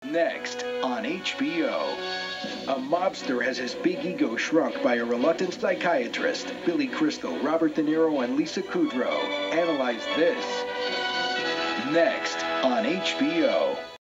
Next on HBO. A mobster has his big ego shrunk by a reluctant psychiatrist. Billy Crystal, Robert De Niro, and Lisa Kudrow analyze this. Next on HBO.